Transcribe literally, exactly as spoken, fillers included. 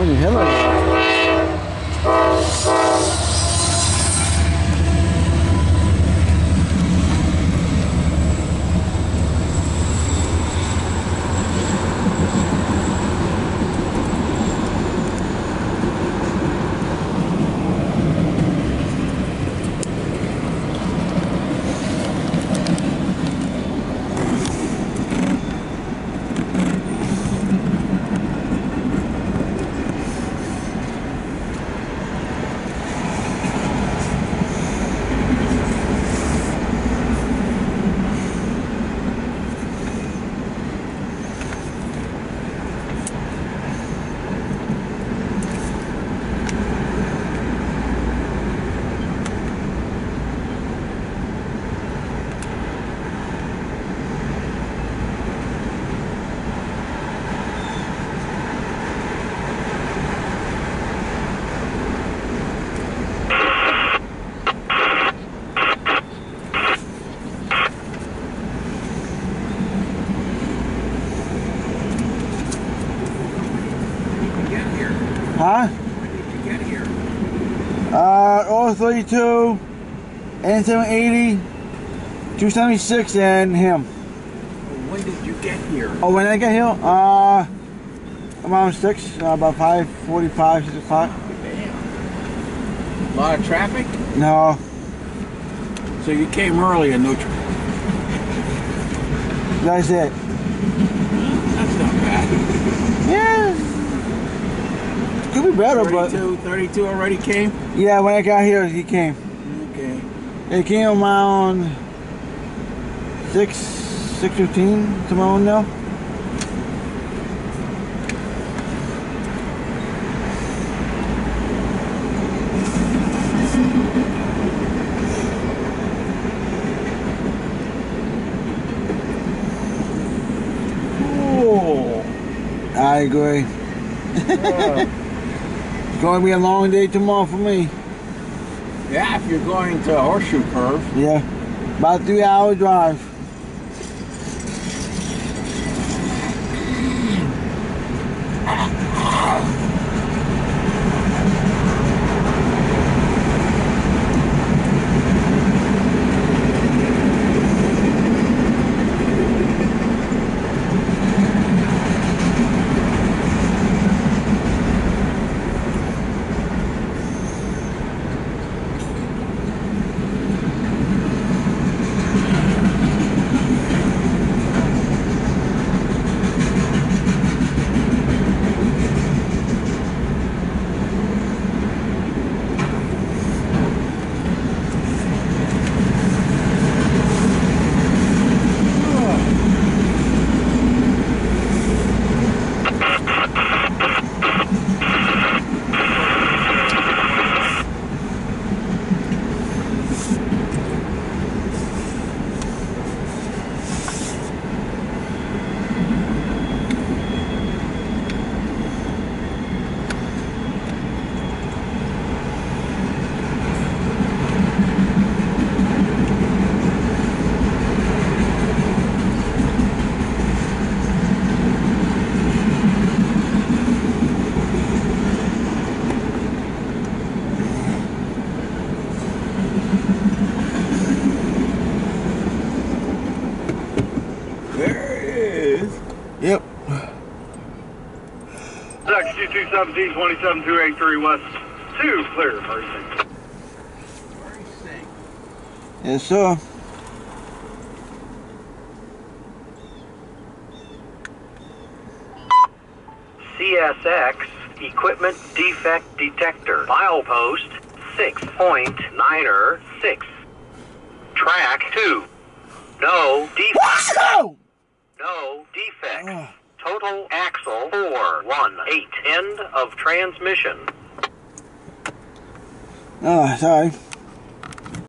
the hell out of it. Huh? When did you get here? Uh, oh thirty-two, N seven eighty, two seventy-six, and him. When did you get here? Oh, when I get here? Uh, around six, uh, about five forty-five, six o'clock. Damn. A lot of traffic? No. So you came early in neutral. That's it. That's not bad. Yeah. Could be better, thirty-two, thirty-two already came? but yeah, when I got here, he came. Okay. It came around six, six fifteen, somewhere around there. Oh. I agree. Yeah. It's going to be a long day tomorrow for me. Yeah, if you're going to Horseshoe Curve. Yeah, about a three hour drive. Yep. two two seventeen, twenty-seven two eighty-three West two, clear, emergency. Yes, sir. C S X Equipment Defect Detector. Milepost six point nine six. Track two. No defects. No defects. Oh. Total axle four one eight. End of transmission. Oh, sorry.